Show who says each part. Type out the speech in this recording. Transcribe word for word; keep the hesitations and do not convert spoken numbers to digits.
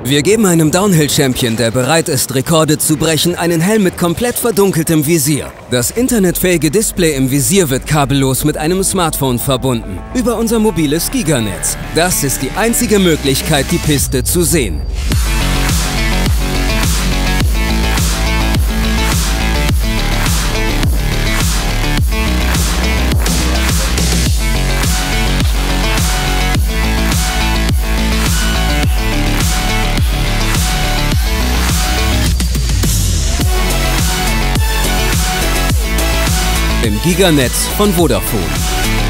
Speaker 1: Wir geben einem Downhill-Champion, der bereit ist, Rekorde zu brechen, einen Helm mit komplett verdunkeltem Visier. Das internetfähige Display im Visier wird kabellos mit einem Smartphone verbunden, über unser mobiles Giganetz. Das ist die einzige Möglichkeit, die Piste zu sehen. Im Giganetz von Vodafone.